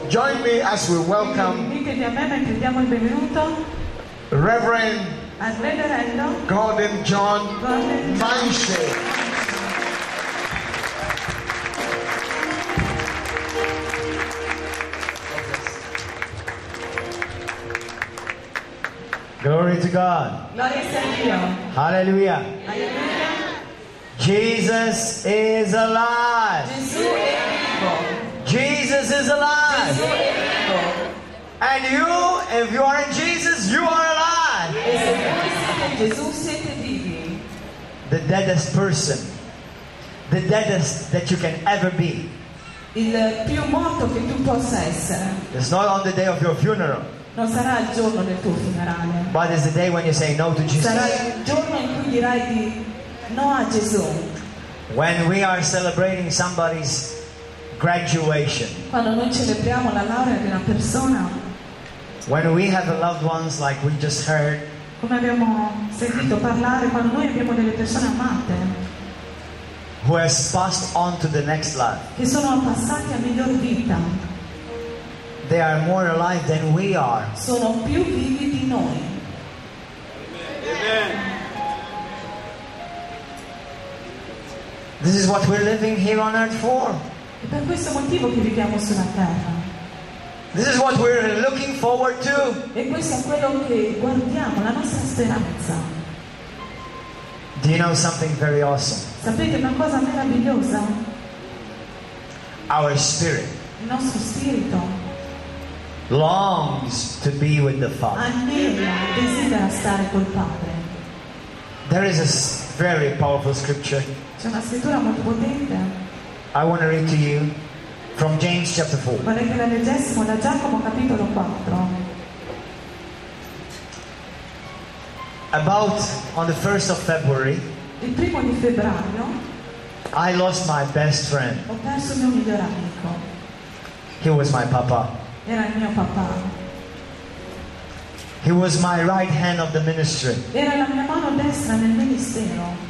Join me as we welcome Unitevi a me mentre diamo il benvenuto Reverend al Reverendo Gordon John Gordon Manshey. Glory to God. Gloria sia Dio. Hallelujah. Alleluia. Jesus is alive. Gesù è vivo. Jesus is alive. Gesù è vivo. And you, if you are in Jesus, you are alive. E se voi siete in Gesù siete vivi. The deadest person, the deadest that you can ever be. Il più morto che tu possa essere. It's not on the day of your funeral, Non sarà il giorno del tuo funerale. but it's the day when you say no to Sarà Jesus. il giorno in cui dirai di no a Gesù. When we are celebrating somebody's graduation, Quando noi celebriamo la laurea di una persona, when we have loved ones like we just heard, come abbiamo sentito parlare, quando noi abbiamo delle persone amate who has passed on to the next life, che sono passati a miglior vita, they are more alive than we are. sono più vivi di noi. This is what we're living here on earth for. È per questo motivo che viviamo sulla terra. This is what we're looking forward to. E questo è quello che guardiamo, la nostra speranza. Do you know something very awesome? Sapete una cosa meravigliosa? Our spirit Il nostro spirito longs to be with the Father. anela e desidera stare col Padre. There is a very powerful scripture. C'è una scrittura molto potente. I want to read to you from James chapter 4. Vorrei che la leggessimo da Giacomo capitolo 4. About on the 1st of February, Il 1 di febbraio I lost my best friend. ho perso il mio migliore amico. He was my papa. Era il mio papà. He was my right hand of the ministry. Era la mia mano destra nel ministero.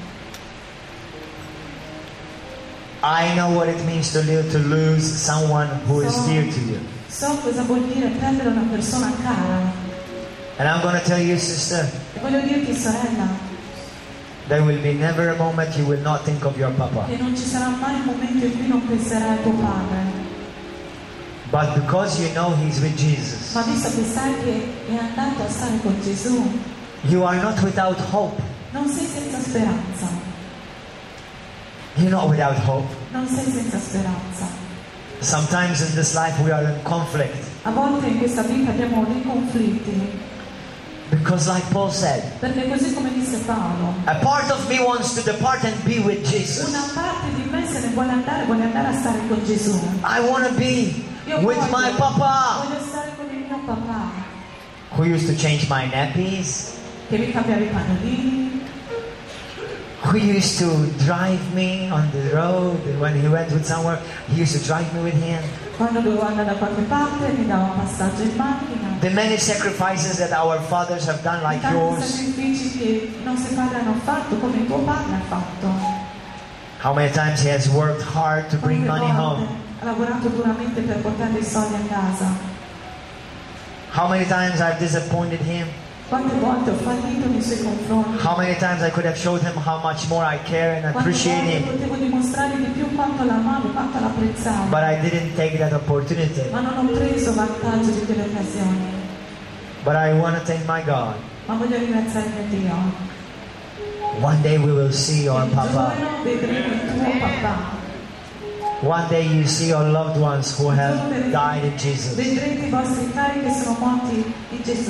I know what it means to lose someone who is dear to you. So cosa vuol dire perdere una persona cara. And I'm going to tell you, sister, E voglio dirti, sorella, there will be never a moment you will not think of your papa. che non ci sarà mai un momento in cui non penserai a tuo padre. But because you know he's with Jesus, Ma visto che sai che è andato a stare con Gesù, you are not without hope. non sei senza speranza. You're not without hope. Non sei senza speranza. Sometimes in this life we are in conflict. A volte in questa vita abbiamo dei conflitti. Because like Paul said, Perché così come disse Paolo, a part of me wants to depart and be with una Jesus. parte di me se ne vuole andare a stare con Gesù. I want to be Io with voglio, my papa, voglio stare con il mio papà, who used to change my nappies, che mi cambiava i pannolini, who used to drive me on the road. When he went with somewhere, he used to drive me with him. quando dovevo andare da qualche parte mi dava un passaggio in macchina. The many sacrifices that our fathers have done, like Tanti yours. sacrifici che i nostri padri hanno fatto, come il tuo padre ha fatto. How many times he has worked hard to bring Quante money volte home. ha lavorato duramente per portare i soldi a casa. How many times I've disappointed him. Quante volte ho fallito nei suoi confronti. How many times I could have showed him how much more I care and Quante appreciate volte him. potevo dimostrare di più quanto l'amavo, quanto l'apprezzavo. But I didn't take that opportunity. Ma non ho preso vantaggio di quelle occasioni. But I want to thank my God. Ma voglio ringraziare mio Dio. One day we will see your Un papa. giorno vedremo il tuo papà. One day you see your loved ones who Un have giorno died in Jesus. vedrete i vostri cari che sono morti in Gesù.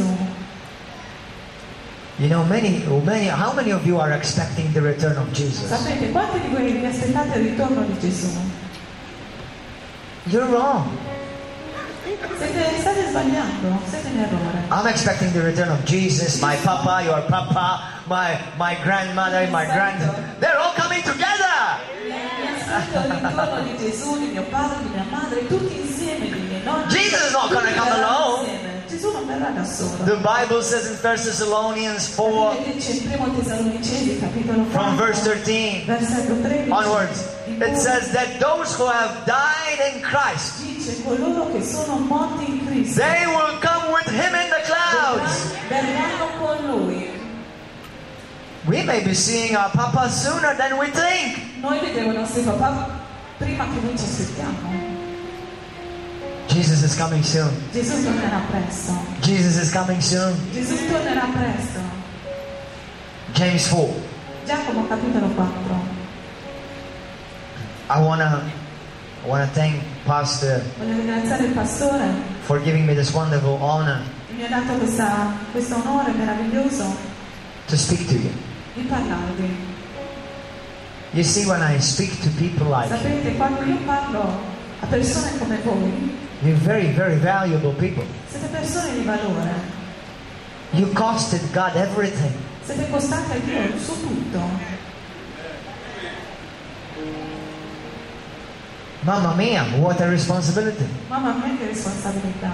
You know, how many of you are expecting the return of Jesus? Sapete, quanti di voi vi aspettate il ritorno di Gesù? You're wrong. State sbagliando, siete in errore. I'm expecting the return of Jesus, my papa, your papa, my grandmother, my they're all coming together. Mi aspetto il ritorno di Gesù, di mio padre, di mia madre, tutti insieme, di miei nonni. Jesus is not going to come alone. Insieme. Gesù non verrà farà da solo. The Bible says in 1 Thessalonians 4, La Bibbia dice in Primo Tessalonicesi, capitolo 4, from verse 13 versetto 13, onwards, in it cui says that those who have died in Christ, dice coloro che sono morti in Cristo they will come with him in the clouds. verranno con Lui. We may be seeing our Papa sooner than we think. Noi vedremo i nostri papà prima che noi ci aspettiamo. Jesus is coming soon. Gesù tornerà presto. Jesus is coming soon. Gesù tornerà presto. James 4. Giacomo capitolo 4. I wanna thank Pastor Voglio ringraziare il pastore for giving me this wonderful honor che mi ha dato questo onore meraviglioso to speak to you. di parlarvi. You see, when I speak to people like you, Sapete, quando io parlo a persone come voi, you're very, very valuable people. siete persone di valore. You costed God everything. Siete costati a Dio su tutto. Mamma mia, what a responsibility. Mamma mia, che responsabilità.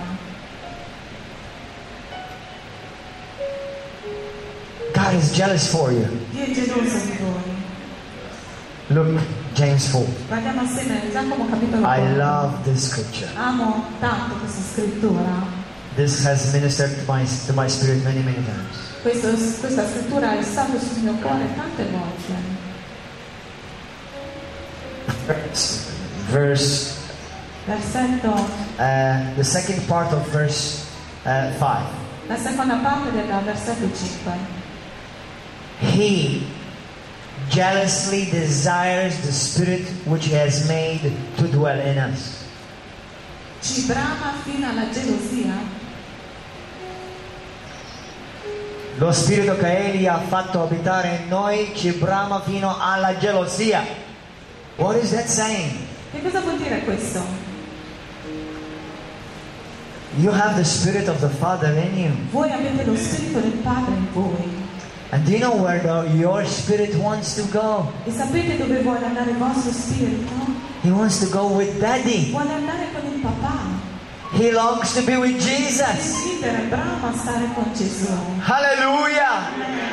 God is jealous for you. Dio è geloso di voi. Look, James 4. Guardiamo assieme Giacomo capitolo 4. I love this scripture. Amo tanto questa scrittura. This has ministered to my spirit many, many times. Questa scrittura è stata sul mio cuore tante volte. Versetto, The second part of verse 5. la seconda parte del versetto 5. He jealously desires the Spirit which He has made to dwell in us. Ci brama fino alla gelosia. Lo Spirito che Egli ha fatto abitare in noi ci brama fino alla gelosia. What is that saying? Che cosa vuol dire questo? You have the Spirit of the Father in you. Voi avete lo Spirito del Padre in voi. And do you know where your spirit wants to go? E sapete dove vuole andare il vostro spirito? He wants to go with Daddy. Vuole andare con il papà. He longs to be with Jesus. Desidera e brama stare con Gesù. Hallelujah.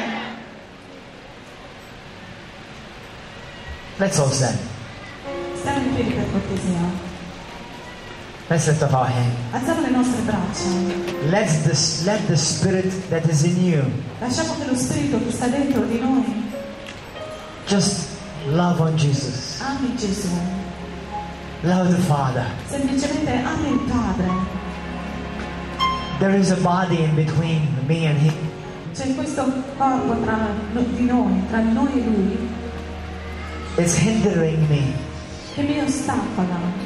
Let's all stand. Stiamo in piedi per cortesia. Let's lift up our hand. Alziamo le nostre braccia. Let the Spirit that is in you Lasciamo che lo Spirito che sta dentro di noi just love on Jesus. ami Gesù. Love the Father. Semplicemente ami il Padre. There is a body in between me and Him. C'è questo corpo di noi, tra noi e Lui, It's hindering me. che mi ostacola.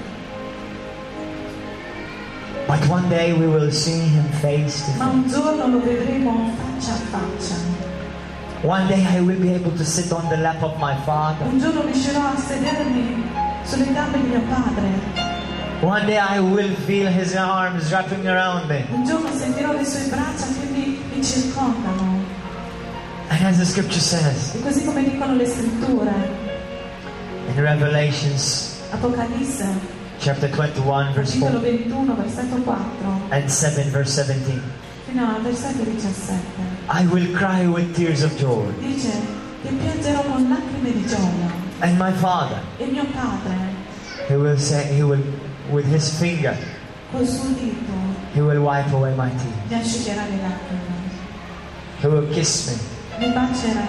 But one day we will see Him face to Ma face. un giorno lo vedremo faccia a faccia. One day I will be able to sit on the lap of my Father. Un giorno riuscirò a sedermi sulle gambe di mio Padre. One day I will feel His arms wrapping around me. Un giorno sentirò le sue braccia che mi circondano. And as the scripture says E così come dicono le scritture, in Revelations Apocalisse, chapter 21 verse capitolo 4 21, versetto 4, and 7 verse 17, fino al versetto 17, I will cry with tears of joy, dice che piangerò con lacrime di gioia. and my Father, E mio Padre, He will with His finger, col suo dito, He will wipe away my tears. mi asciugherà le lacrime, He will kiss me, mi bacerà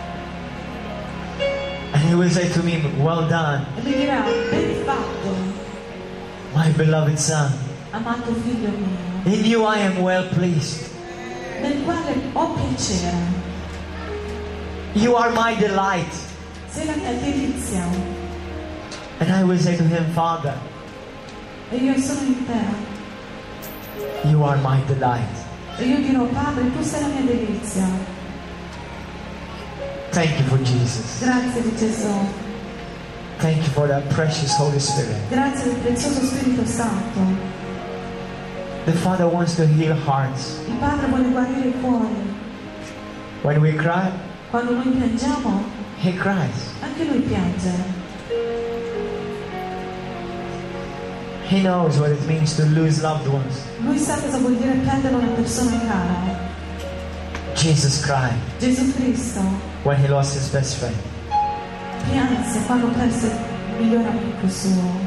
and He will say to me, well done, e mi dirà: ben fatto, my beloved Son. amato figlio mio, In you I am well pleased. nel quale ho piacere. You are my delight. Sei la mia delizia. And I will say to Him, Father, E io sono in te. you are my delight. E io dirò: Padre, tu sei la mia delizia. Thank you for Jesus. Grazie di Gesù. Thank you for that precious Holy Spirit. Grazie del prezioso Spirito Santo. The Father wants to heal hearts. Il Padre vuole guarire i cuori. When we cry, Quando noi piangiamo, He cries. anche Lui piange. He knows what it means to lose loved ones. Lui sa cosa vuol dire perdere una persona cara. Jesus cried Gesù Cristo when he lost his best friend. pianse quando perse il miglior amico suo.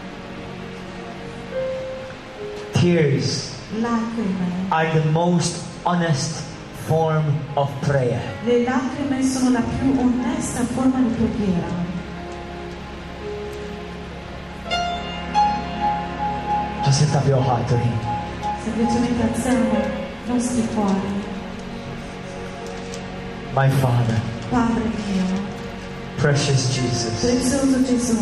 Tears Lacrime. are the most honest form of prayer. Le lacrime sono la più onesta forma di preghiera. Just lift up your heart to him. Semplicemente alziamo i nostri cuori. My Father, Padre mio, precious Jesus, prezioso Gesù,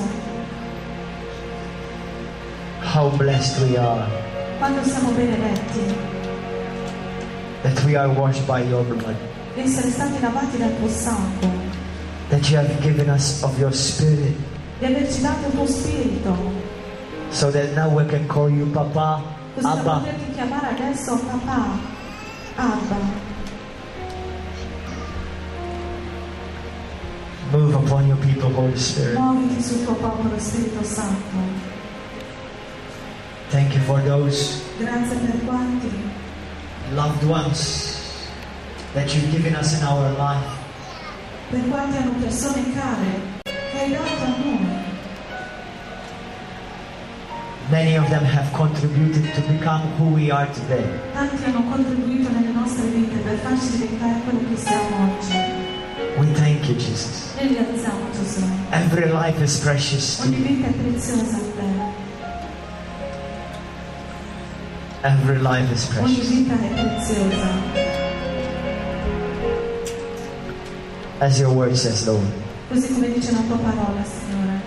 how blessed we are quando siamo benedetti that we are washed by your blood, di essere stati lavati dal tuo sangue, that you have given us of your Spirit, di averci dato il tuo spirito, so that now we can call you Papa, così da Abba. poterti chiamare adesso papà, Abba. Move upon your people, Holy Spirit. Muoviti sul tuo popolo, Spirito Santo. Thank you for those Grazie per quanti loved ones that you've given us in our life. hanno persone care che hai dato a noi. Many of them have contributed to become who we are today. Tanti hanno contribuito nelle nostre vite per farci diventare quello che siamo oggi. We thank you, Jesus. Noi ringraziamo Gesù. Every life is precious to Ogni you. vita è preziosa a te. Every life is Ogni precious. vita è preziosa. As your word says, Lord. Così come dice la tua parola, Signore.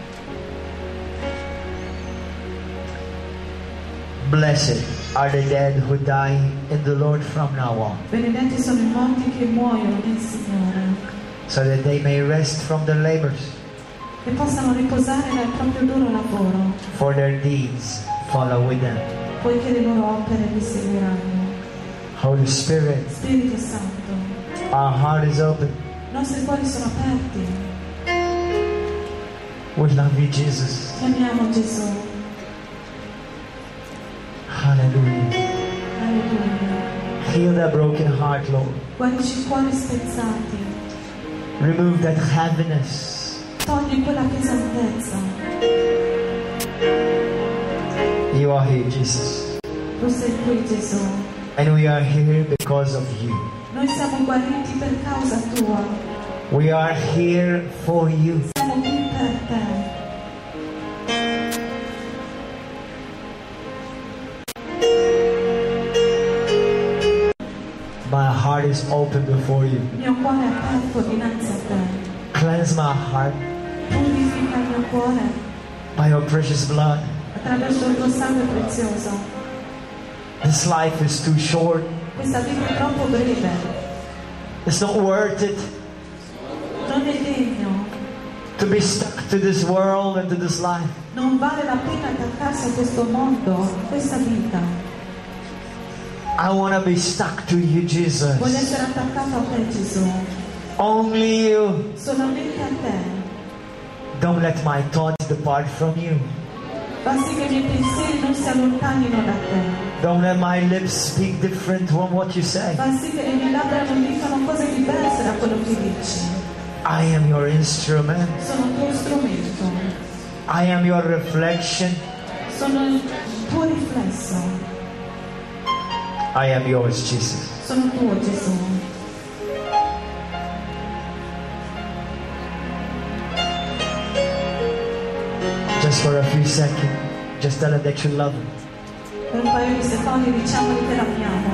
Blessed are the dead who die in the Lord from now on, Benedetti sono i morti che muoiono nel Signore, so that they may rest from their labors, che possano riposare dal proprio duro lavoro, for their deeds follow with them. poiché le loro opere li seguiranno. Holy Spirit, Spirito Santo, our heart is open. i nostri cuori sono aperti. We love you, Jesus. Ti amiamo Gesù. Hallelujah. Alleluia. Heal that broken heart, Lord. Guarisci i cuori spezzati. Remove that heaviness. Togli quella pesantezza. You are here, Jesus. Tu sei qui, Gesù. And we are here because of you. Noi siamo guariti per causa tua. We are here for you. Siamo qui per te. My heart is open before you. Il mio cuore è aperto dinanzi a te. Cleanse my heart Purifica il mio cuore by your precious blood. attraverso il tuo sangue prezioso. This life is too short. Questa vita è troppo breve. It's not worth it Non è degno. to be stuck to this world and to this life. Non vale la pena attaccarsi a questo mondo, a questa vita. I want to be stuck to you, Voglio Jesus. essere attaccato a te, Gesù. Only you. Solamente a te. Don't let my thoughts depart from you. Fa sì che i miei pensieri non si allontanino da te. Don't let my lips speak different from what you say. Fa sì che le mie labbra non dicano cose diverse da quello che dici. I am your instrument. Sono il tuo strumento. I am your reflection. Sono il tuo riflesso. I am yours, Jesus. Sono tuo, Gesù. Just for a few seconds, just tell him that you love him. Per un paio di secondi diciamo che l'amiamo.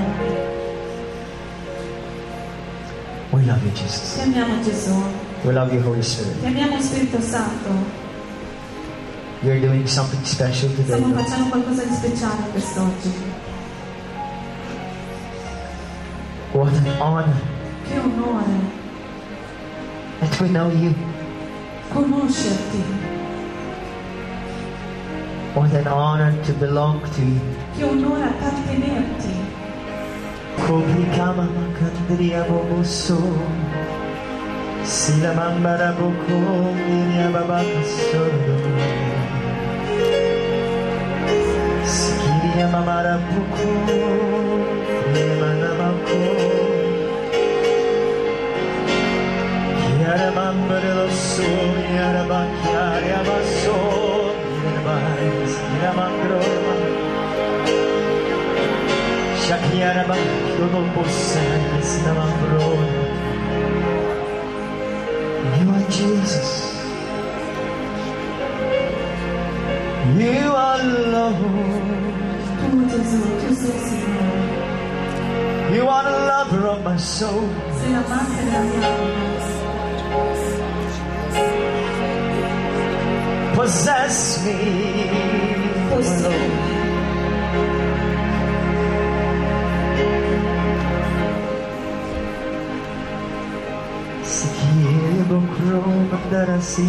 We love you, Jesus. Ti amiamo, Gesù. We love you, Holy Spirit. Ti amiamo, Spirito Santo. You're doing something special today, Stiamo Lord. facendo qualcosa di speciale quest'oggi. What an honor Che onore that we know you. conoscerti. What an honor to belong to you. Che onore appartenerti. Kopi kama makandriya bomuso. Sila mambara boko niya babaka sordo. You are Jesus. You are Lord. Tu Gesù, tu sei Signore. You are the lover of my soul. Sei l'amante della mia anima. Possess me, oh Lord. Sikire bokro mandarasi.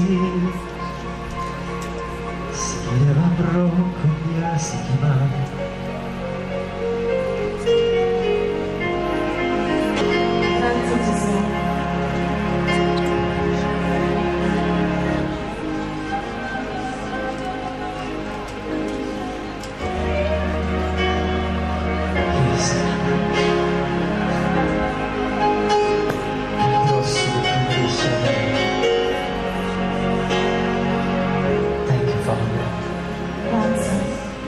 Sikire babro kunya sikima. Grazie Gesù. Thank you, Father. Grazie.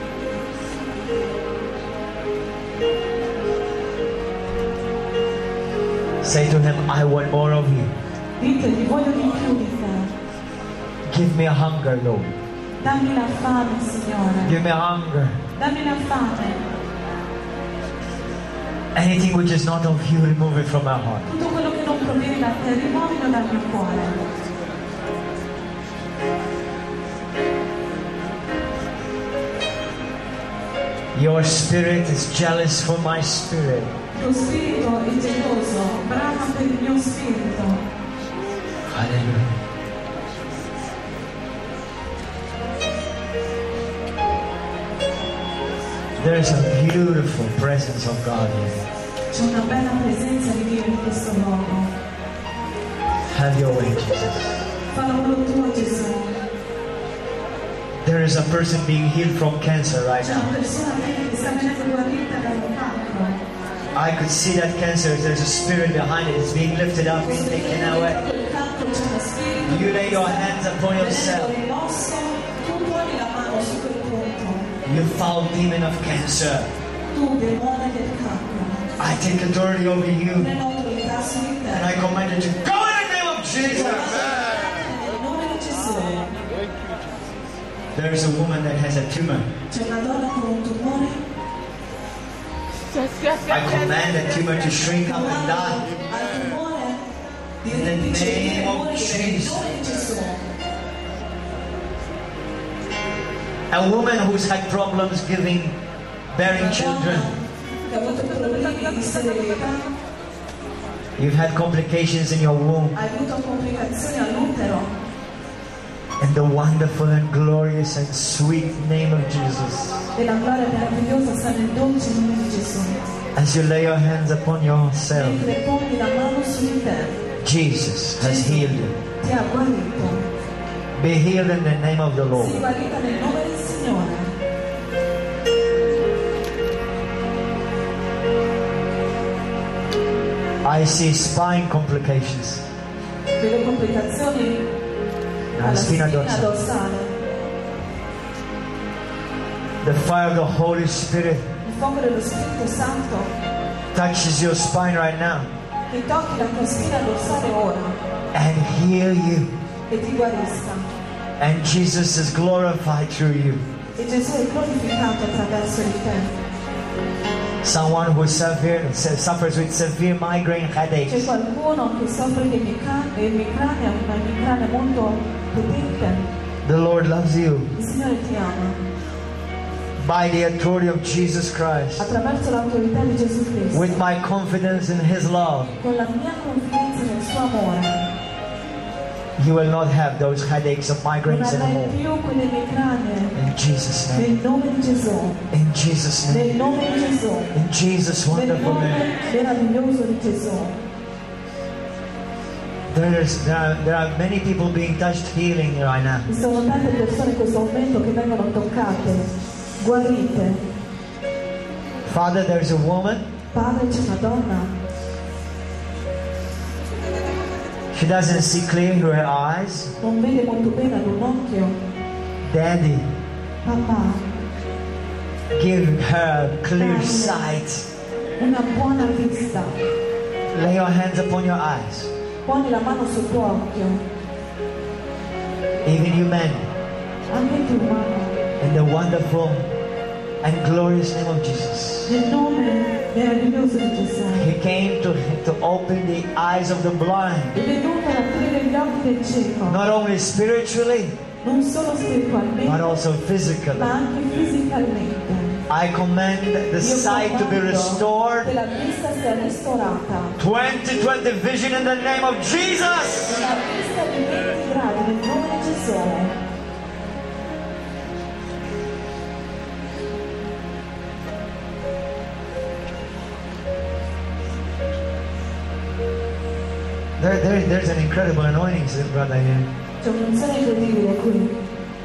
Say to him, I want more of you. Ditegli, voglio di più di te. Give me a hunger, Lord. Dammi la fame, Signore. Give me a hunger. Dammi la fame. Anything which is not of you, remove it from my heart. Tutto quello che non proviene da te, rimuovilo dal mio cuore. Your spirit is jealous for my spirit. Il tuo spirito è geloso, brama per il mio spirito. Hallelujah. There's a beautiful presence of God here. C'è una bella presenza di Dio in questo luogo. Have your way, Jesus. Fallo tuo, Gesù. There is a person being healed from cancer right C'è una now. persona che sta venendo guarita dal cancro. I could see that cancer. There's a spirit behind it. It's being lifted up, being taken away. Quel cancro c'è uno spirito. You lay your hands upon yourself. Rimosso, tu poni la mano su quel punto. You foul demon of cancer. Tu, demone del cancro. I take authority over you. Prendo autorità su di te. And I command you to go in the name of Jesus. Nel nome di Gesù. There is a woman that has a tumor. C'è una donna con un tumore. I command the tumor to shrink up and die. Al tumore di In the name of Jesus. nome di Gesù. A woman who's had problems bearing children. Che ha avuto problemi di sterilità, You've had complications in your womb. ha avuto complicazioni all'utero. In the wonderful and glorious and sweet name of Jesus. E la gloria meravigliosa sta nel dolce nome di Gesù. As you lay your hands upon yourself, Mentre poni la mano su di te, Jesus has healed you. ti ha guarito. Be healed in the name of the Sii Lord. guarita nel nome del Signore. I see spine complications. Delle complicazioni alla spina spina dorsale. dorsale. The fire of the Holy Spirit Il fuoco dello Spirito Santo touches your spine right now che tocchi la tua spina dorsale ora and heal you. e ti guarisca. And Jesus is glorified through you. E Gesù è glorificato attraverso di te. Someone who suffers with severe migraine C'è headaches. qualcuno che soffre di emicrania, una emicrania molto potente. The Lord loves you. Il Signore ti ama. By the authority of Jesus Christ, Attraverso l'autorità di Gesù Cristo. with my confidence in His love, Con la mia confidenza nel suo amore. you will not have those headaches of Non migraines avrai anymore. più quelle emicranie. In Jesus' name. Nel nome di Gesù. In Jesus' Nel name. nome di Gesù. In Jesus' Nel wonderful nome name. meraviglioso di Gesù. There are many people being touched, healing right now. Ci sono tante persone in questo momento che vengono toccate, guarite. Father, there's a woman. Padre, c'è una donna, She doesn't see clear through her eyes. non vede molto bene ad un occhio. Daddy, Papà, give her clear sight. una buona vista. Lay your hands upon your eyes. Poni la mano sul tuo occhio. Even you men, Anche tu, mamma. in the wonderful and glorious name of Jesus. Nel nome meraviglioso di Gesù. He came to open the eyes of the blind, È venuto ad aprire gli occhi del cieco. not only spiritually, Non solo but spiritualmente, also ma physically. anche fisicamente. I command the Io sight to be comando che restored. la vista sia ristorata. 20/20 vision in the name of Jesus. La vista di 20 gradi nel nome di Gesù. There's an incredible anointing, brother, here. C'è un'unzione incredibile qui.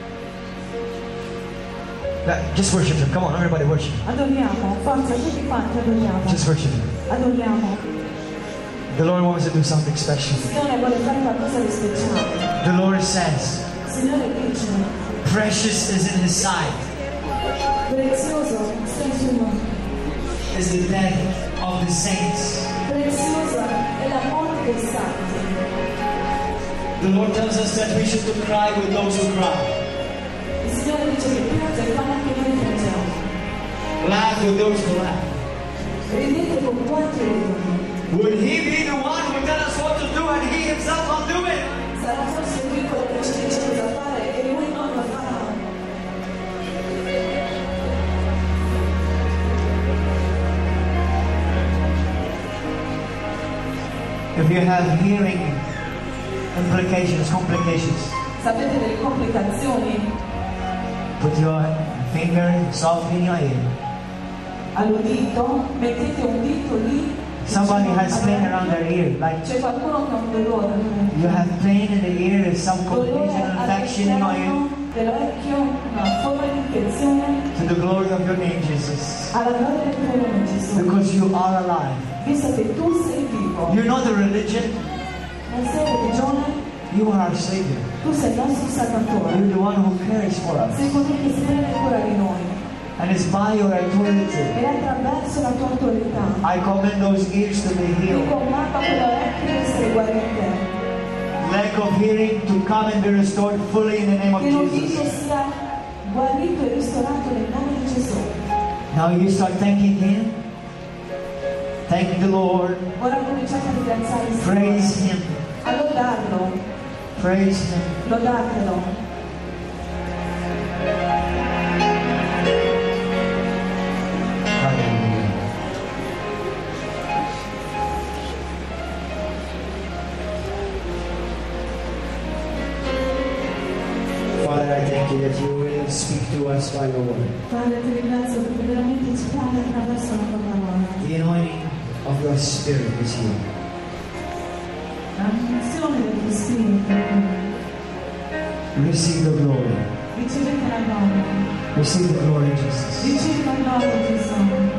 Just worship Him. Come on, everybody worship Him. Adoriamo, forza, tutti quanti adoriamo. Just worship Him. Adoriamo. The Lord wants to do something special. Il Signore vuole fare qualcosa di speciale. The Lord says, Il Signore dice, precious is in His sight prezioso sei sul nome. is the death of the saints. Prezioso è la morte dei santi. The Lord tells us that we should cry with those who cry, Il Signore dice che piange e fanno anche noi piangiamo. laugh with those who laugh. Ridete con quanti ridono. Would He be the one who tell us what to do and He Himself will do it? Sarà forse lui quello che ci dice cosa fare e lui non lo farà. If you have hearing complications, Sapete delle complicazioni? put your finger softly in your ear. All'udito, mettete un dito lì. Somebody has pain around their ear, like C'è qualcuno che ha un dolore. you have pain in the ear, some Dolore complication, infection in your ear. all'esterno dell'orecchio, una forma di infezione. To the glory of your name, Jesus. Alla gloria del tuo nome, Gesù. Because you are alive. Visto che tu sei vivo, You're not a religion, non sei religione, you are our Savior. tu sei il nostro Salvatore. You're the one who cares for us. Sei colui che si prende cura di noi. And it's by your authority. E attraverso la tua autorità. I command those ears to be Ti healed. comando che le orecchie essere guarite. Lack of hearing to come and be restored fully in the name of Che l'udito Jesus. sia guarito e ristorato nel nome di Gesù. Now you start thanking Him. Thank the Lord. Ora cominciate a ringraziare il Praise Signore. Him. A lodarlo. Praise Him. Lodatelo. Hallelujah. Father, I thank you that you will speak to us by your word. Padre, ti ringrazio perché veramente ci parli attraverso la tua parola. The anointing of your Spirit is here. La unzione del tuo Spirito. Receive the glory. Ricevete la gloria. Receive the glory, Jesus. Ricevi la gloria, Gesù.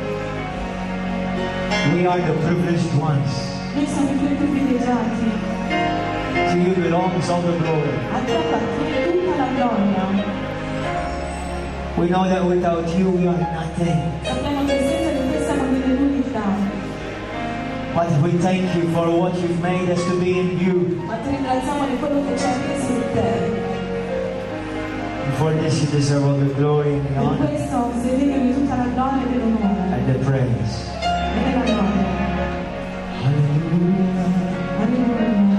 We are the privileged ones. Noi siamo i tuoi privilegiati. To you belongs all the glory. A te appartiene tutta la gloria. We know that without you we are nothing. Sappiamo che senza di te siamo delle nullità. But we thank you for what you've made us to be in you. Ma ti ringraziamo di quello che ci hai messo in te. And for this you deserve all the glory and the Per honor questo sei degno di tutta la gloria e dell'onore. and the praise. E della gloria. Hallelujah. Alleluia.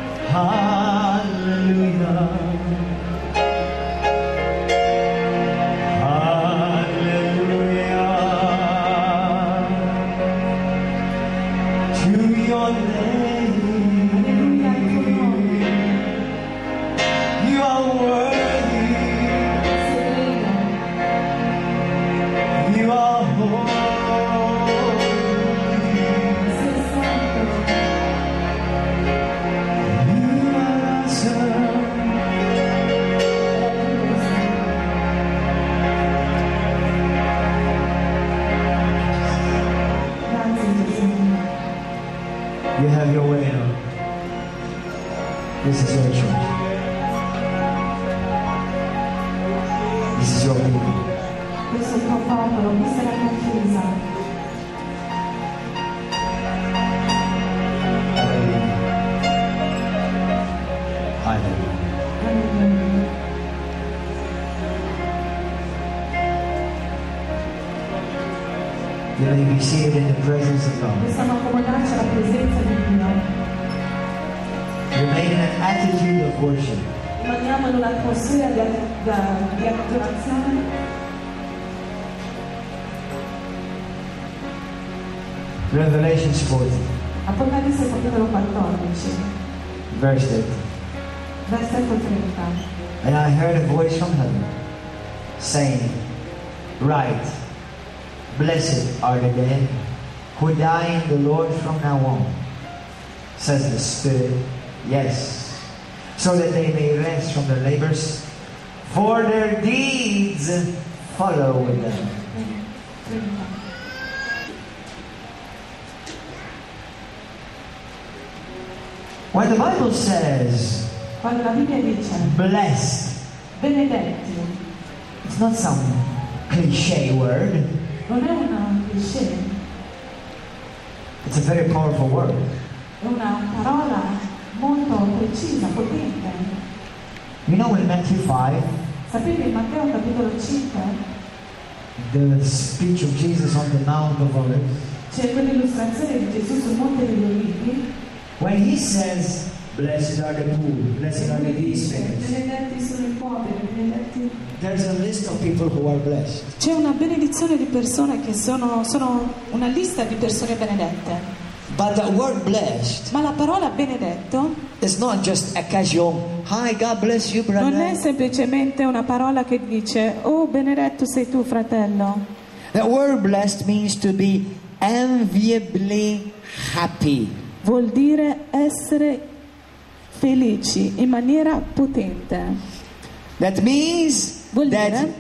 Hallelujah. Hallelujah. To your name. Alleluia al tuo nome. You are worthy. Sei degno. You are holy. Sei santo. You are awesome. This is your people. Questo è il tuo popolo, questa è la tua chiesa. Hallelujah. Hallelujah. Alleluia. You may be seated in the presence of God. Possiamo accomodarci alla presenza di Dio. Remain in an attitude of worship. Rimaniamo in un'atmosfera di adorazione. Revelations 40, Apocalisse capitolo 14, verse 30. versetto 30. And I heard a voice from heaven saying, Write, blessed are the dead who die in the Lord from now on, says the Spirit, yes, so that they may rest from their labors, for their deeds follow with them. 30. When the Bible says Quando la Bibbia dice blessed, benedetti, it's not some cliche word. non è una cliché, It's a very powerful word. è una parola molto precisa, potente. You know, in Matthew 5, Sapete in Matteo capitolo 5 the speech of Jesus on the Mount of Olives, c'è quell'illustrazione di Gesù sul Monte degli Olivi. when he says, Blessed are the poor, blessed are the Dice, peacemakers, benedetti sono i poveri, benedetti. there's a list of people who are blessed. C'è una benedizione di persone che sono una lista di persone benedette. But the word blessed Ma la parola benedetto is not just a casual, Hi, God bless you, non è brother. semplicemente una parola che dice oh benedetto sei tu fratello. The word blessed means to be enviably happy. Vuol dire essere felici in maniera potente. That means Vuol that dire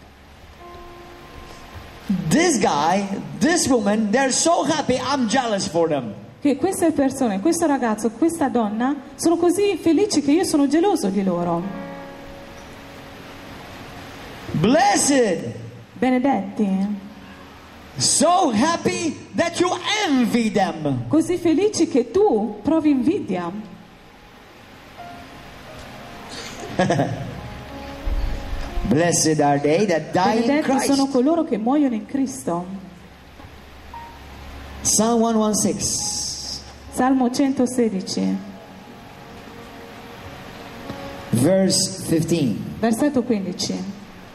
this guy, this woman, they're so happy, I'm jealous for them. che queste persone, questo ragazzo, questa donna sono così felici che io sono geloso di loro. Blessed, Benedetti, so happy that you envy them. così felici che tu provi invidia. Blessed are they that die in Benedetti sono Christ. coloro che muoiono in Cristo. Psalm 116, Salmo 116, verse 15. versetto 15.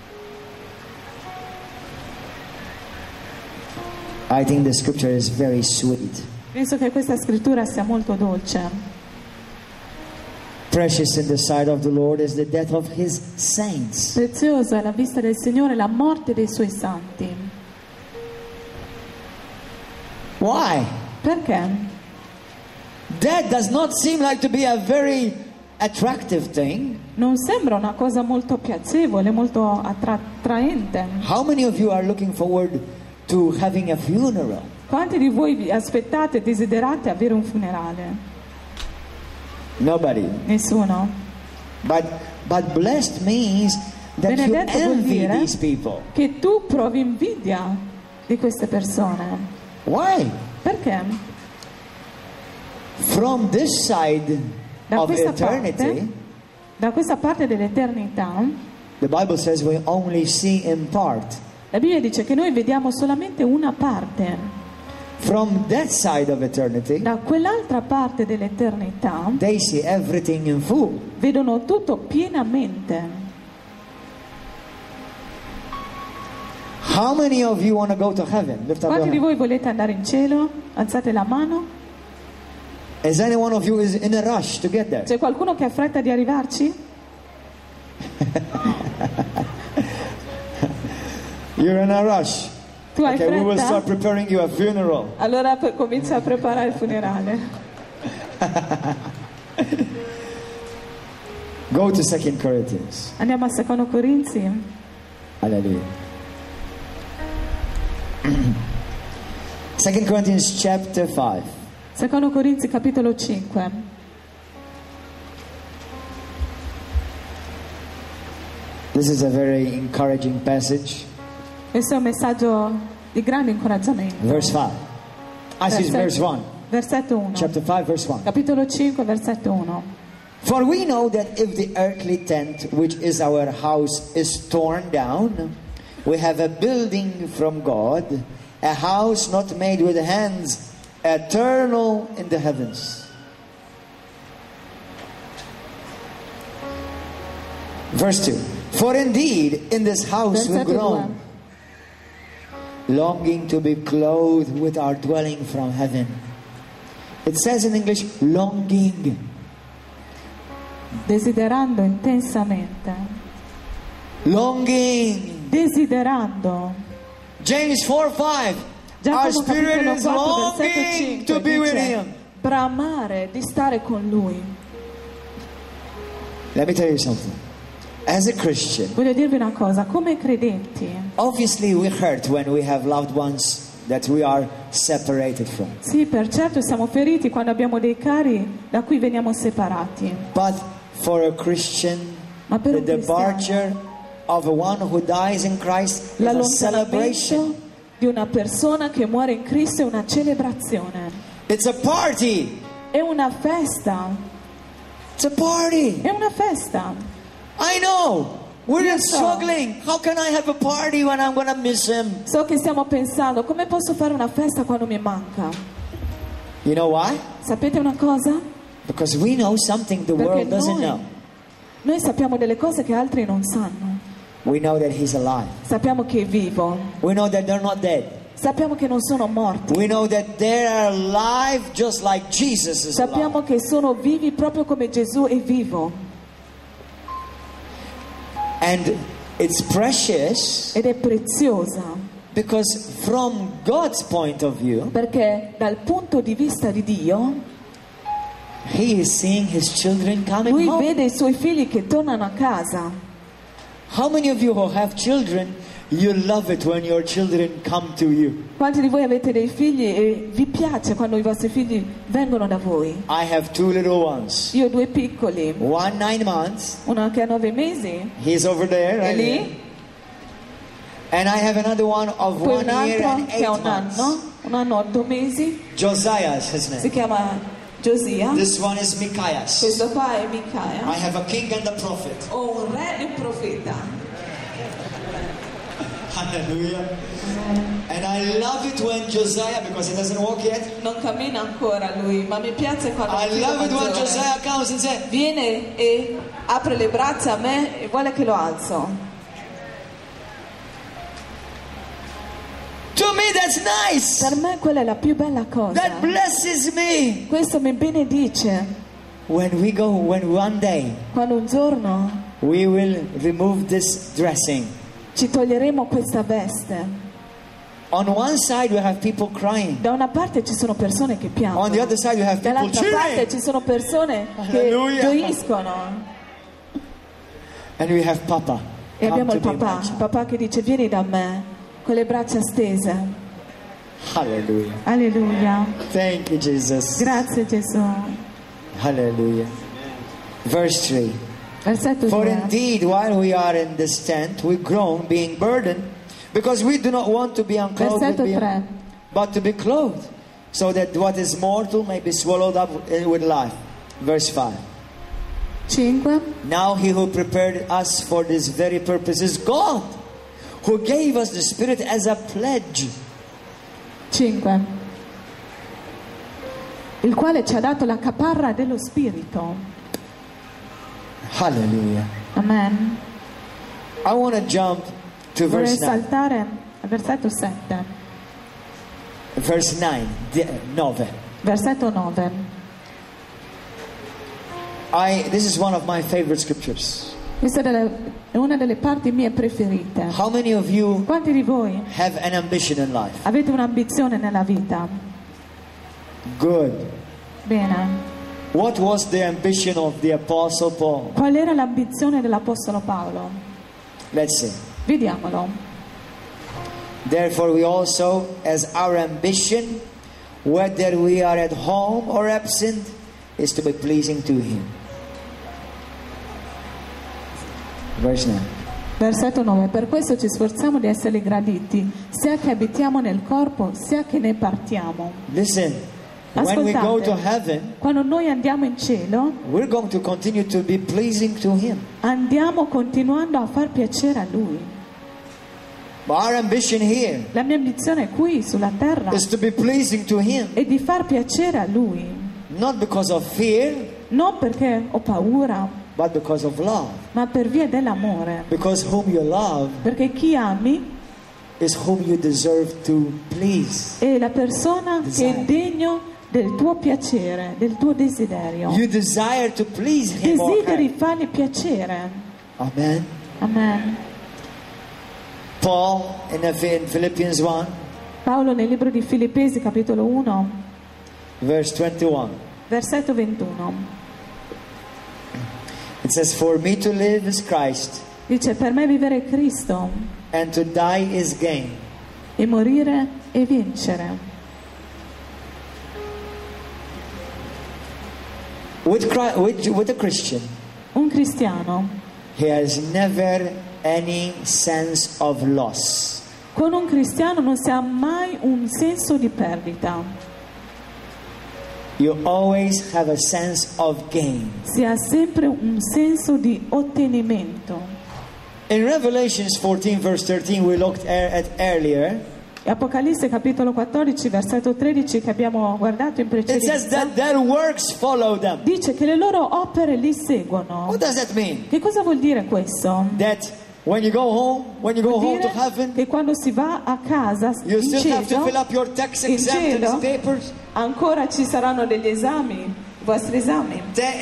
I think the scripture is very sweet. Penso che questa scrittura sia molto dolce. Precious in the sight of the Lord is the death of his saints. Preziosa alla vista del Signore la morte dei suoi santi. Why? Perché? That does not seem like to be a very attractive thing. Non sembra una cosa molto piacevole, molto attraente. How many of you are looking forward to having a funeral? Quanti di voi vi aspettate e desiderate avere un funerale? Nobody. Nessuno? But blessed means that you Benedetto vuol envy dire these people. che tu provi invidia di queste persone. Why? Perché? From this side Da of questa eternity, Da questa parte dell'eternità, the Bible says we only see in part. la Bibbia dice che noi vediamo solamente una parte. From that side of eternity, Da quell'altra parte dell'eternità they see everything in full. vedono tutto pienamente. How many of you want to go to heaven? Lift up your Quanti di hand. voi volete andare in cielo? Alzate la mano. Is any one of you is in a rush to get there? C'è qualcuno che ha fretta di arrivarci? You're in a rush. Tu hai Okay, we will start fretta? preparing you a funeral. Allora comincia a preparare il funerale. Go to 2 Corinthians. Andiamo a Secondo Corinzi, Hallelujah. 2 Corinthians chapter 5. Secondo Corinzi capitolo 5. This is a very encouraging passage. Questo è un messaggio di grande incoraggiamento. Verse 5. Verse 1. Versetto 1. Chapter 5, verse 1. Capitolo 5, versetto 1. For we know that if the earthly tent, which is our house, is torn down, we have a building from God, a house not made with hands, eternal in the heavens. Verse 2. For indeed in this house we Versetto 2. groan, longing to be clothed with our dwelling from heaven. It says in English, longing. Desiderando intensamente. Longing. Desiderando. James 4:5. Our Giacomo spirit capitolo is 4, versetto longing 5 to be with dice, Him. bramare di stare con Lui. Let me tell you something. As a Christian, Voglio dirvi una cosa, come credenti, obviously we hurt when we have loved ones that we are separated from. sì, per certo siamo feriti quando abbiamo dei cari da cui veniamo separati. But for a Christian, Ma per the un cristiano, departure of one who dies in Christ is a celebration. l'allontanamento di una persona che muore in Cristo è una celebrazione. It's a party. È una festa. It's a party. È una festa. I know. We're Io so. struggling. How can I have a party when I'm going to miss Him? So che stiamo pensando, come posso fare una festa quando mi manca? You know why? Sapete una cosa? Because we know something the Perché world doesn't know. noi sappiamo delle cose che altri non sanno. We know that He's alive. Sappiamo che è vivo. We know that they're not dead. Sappiamo che non sono morti. We know that they are alive just like Jesus is alive. Sappiamo che sono vivi proprio come Gesù è vivo. And it's precious Ed è preziosa. because from God's point of view, Perché dal punto di vista di Dio, He is seeing His children coming Lui home. vede i Suoi figli che tornano a casa. How many of you who have children, you love it when your children come to you? Quanti di voi avete dei figli e vi piace quando i vostri figli vengono da voi? I have two little ones. Io ho due piccoli, One 9 months. uno che ha 9 mesi, He's over there, è right lì, there. And I have another one of poi 1 un year altro and che ha 8 un anno, 8 mesi, Josiah is his si name. chiama Giosia. This one is Micaias. Questo qua è I Micaia. have a king and a prophet. Ho un re e un profeta. Hallelujah. And I love it when Josiah, because he doesn't walk yet, Non cammina ancora lui, ma mi piace quando I il figlio love it when maggiore Josiah comes and says, viene e apre le braccia a me e vuole che lo alzo. to me that's nice. Per me quella è la più bella cosa. That blesses me. Questo mi benedice. When one day Quando un giorno we will remove this dressing. ci toglieremo questa veste. On one side we have people crying. Da una parte ci sono persone che On the piangono. other side we have people Dall'altra parte cheering. ci sono persone che Alleluia. gioiscono. And we have Papa. E come abbiamo il to be papà, my il child. papà che dice vieni da me, con le braccia stese. Hallelujah. Alleluia. Thank you, Jesus. Grazie Gesù. Hallelujah. Verse 3. Versetto For 2. indeed, while we are in this tent, we groan, being burdened, because we do not want to be unclothed, Versetto 3. but to be clothed, so that what is mortal may be swallowed up with life. Verse 5. 5. Now he who prepared us for this very purpose is God, who gave us the Spirit as a pledge. 5. Il quale ci ha dato la caparra dello Spirito. Hallelujah. Amen. I want to jump to Vorrei verse 9. saltare al versetto 7. Verse 9. 9. Versetto 9. This is one of my favorite scriptures. Questa è una delle parti mie preferite. How many of you Quanti di voi have an ambition in life? avete un'ambizione nella vita? Good. Bene. What was the ambition of the Apostle Paul? Qual era l'ambizione dell'Apostolo Paolo? Let's see. Vediamolo. Therefore we also, as our ambition, whether we are at home or absent, is to be pleasing to Him. Verse 9. Versetto 9. Per questo ci sforziamo di essere graditi, sia che abitiamo nel corpo, sia che ne partiamo. Listen, when we go to heaven, Quando noi andiamo in cielo, we're going to continue to be pleasing to Him. andiamo continuando a far piacere a Lui. But our ambition here La mia ambizione qui sulla terra is to be pleasing to Him, è di far piacere a Lui, not because of fear, non perché ho paura, but because of love. ma per via dell'amore. Because whom you love Perché chi ami is whom you deserve to please. è la persona che è degno del tuo piacere, del tuo desiderio. You desire to please Him or Desideri her. fargli piacere. Amen. Amen. Paul in Philippians 1, Paolo nel libro di Filippesi capitolo 1, verse 21. versetto 21, It says, "For me to live is Christ, dice: per me vivere è Cristo and to die is gain." e morire è vincere. With a Christian, Un cristiano, he has never any sense of loss. con un cristiano non si ha mai un senso di perdita, You always have a sense of gain. si ha sempre un senso di ottenimento. In Revelations 14 verse 13 we looked at earlier, Apocalisse capitolo 14 versetto 13 che abbiamo guardato in it says precedenza that their works follow them. dice che le loro opere li seguono. What does that mean? Che cosa vuol dire questo? That when you go home Vuol to dire heaven, che quando si va a casa you in and have to cielo, fill up your tax in exempt cielo papers. ancora ci saranno degli esami, i vostri esami.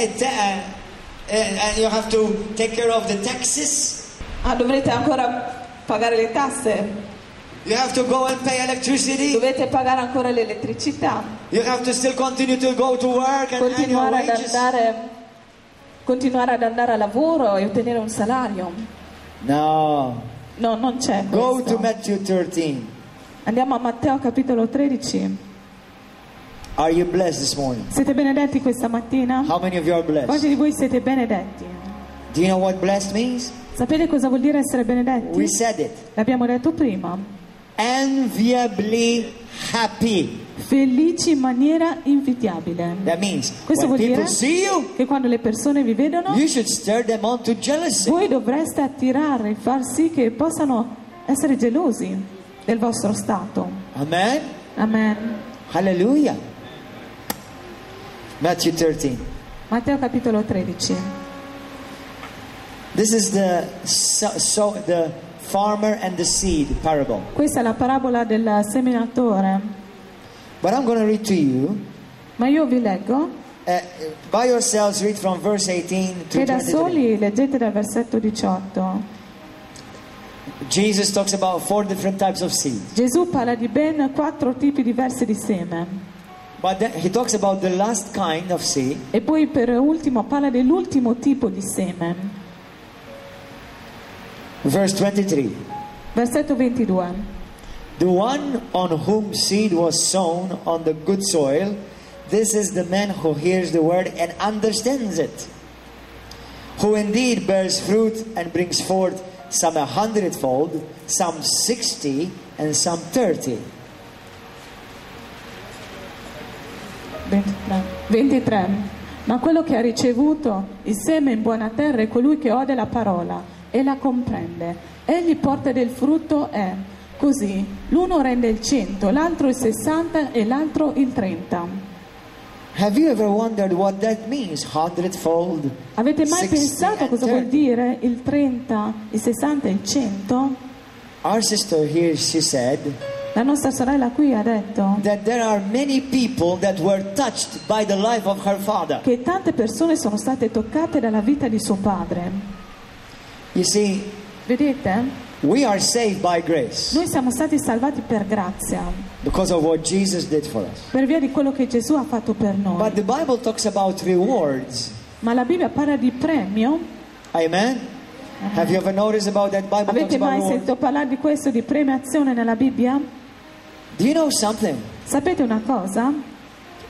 And you have to take care of the taxes. Dovrete ancora pagare le tasse, You have to go and pay electricity. dovete pagare ancora l'elettricità, You have to still continue to go to work and earn your wages. continuare ad andare a lavoro e ottenere un salario. No. No, non c'è Go to questo. Matthew 13. Andiamo a Matteo capitolo 13. Are you blessed this morning? Siete benedetti questa mattina? How many of you are blessed? Quanti di voi siete benedetti? Do you know what blessed means? Sapete cosa vuol dire essere benedetti? We said it. L'abbiamo detto prima. Enviably happy. Felici in maniera invidiabile. That means Questo when vuol people dire see you, che quando le persone vi vedono, you should stir them on to jealousy. voi dovreste attirare, far sì che possano essere gelosi del vostro stato. Amen. Amen. Hallelujah. Matthew 13. Matteo capitolo 13. This is the the farmer and the seed parable. Questa è la parabola del seminatore. But I'm going to read to you. Ma io vi leggo By yourselves, read from verse 18 to che da 23. soli leggete dal versetto 18. Jesus talks about 4 different types of seed. Gesù parla di ben 4 tipi diversi di seme. But then he talks about the last kind of seed. E poi per ultimo parla dell'ultimo tipo di seme. Verse 23. Versetto 22. The one on whom seed was sown on the good soil, this is the man who hears the word and understands it, who indeed bears fruit and brings forth some 100-fold, some 60, and some 30. 23. Ma quello che ha ricevuto il seme in buona terra è colui che ode la parola e la comprende. Egli porta del frutto e così l'uno rende il 100, l'altro il 60 e l'altro il 30. Have you ever wondered what that means? 100-fold. Avete mai 60 pensato and cosa vuol 30? dire il 30, il 60 e il 100? Our sister here, she said La nostra sorella qui ha detto that there are many people that were touched by the life of her father. che tante persone sono state toccate dalla vita di suo padre. You see, Vedete? we are saved by grace Noi siamo stati salvati per grazia, because of what Jesus did for us. per via di quello che Gesù ha fatto per noi. But the Bible talks about rewards. Ma la Bibbia parla di premio. Amen. Have you ever noticed about that? Bible talks Avete about mai rewards. sentito parlare di questo, di premiazione nella Bibbia? Do you know something? Sapete una cosa?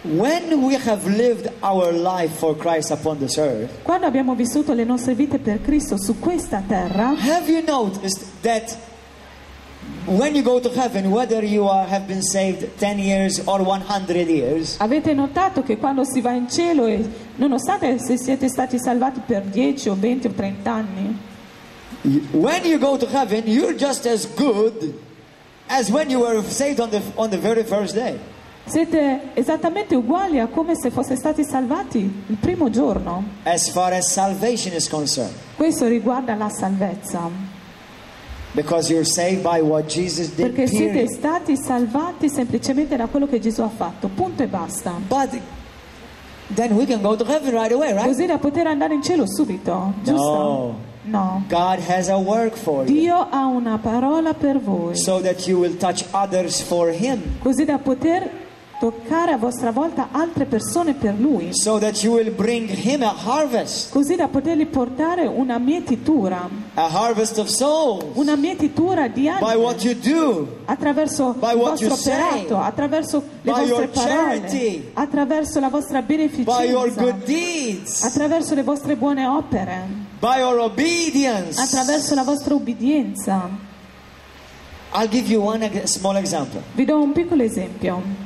when we have lived our life for Christ upon this earth, Quando abbiamo vissuto le nostre vite per Cristo su questa terra, have you noticed that when you go to heaven, whether you have been saved 10 years or 100 years, avete notato che quando si va in cielo, e nonostante se siete stati salvati per 10 o 20 o 30 anni, when you go to heaven, you're just as good as when you were saved on the very first day. siete esattamente uguali a come se foste stati salvati il primo giorno. As far as salvation is concerned, Questo riguarda la salvezza, because you're saved by what Jesus did. perché siete Period. stati salvati semplicemente da quello che Gesù ha fatto, punto e basta. But then we can go to heaven right away, right? Così da poter andare in cielo subito, giusto? No. God has a work for you, Dio ha una parola per voi, so that you will touch others for Him, così da poter toccare a vostra volta altre persone per Lui, so that you will bring Him a harvest poterli portare una mietitura of souls, di by anime, what you do, attraverso by il what you vostro operato, say, attraverso le by vostre your parole, charity, attraverso la vostra by your beneficenza, good deeds, attraverso le vostre buone opere, by your obedience. attraverso la vostra ubbidienza. I'll give you one small example. Vi do un piccolo esempio.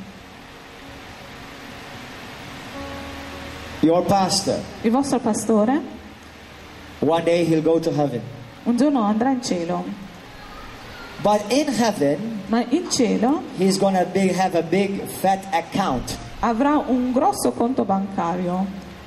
Your pastor, Il vostro pastore one day he'll go to heaven. un giorno andrà in cielo, But in heaven, ma in cielo he's going to have a big fat account. avrà un grosso conto bancario.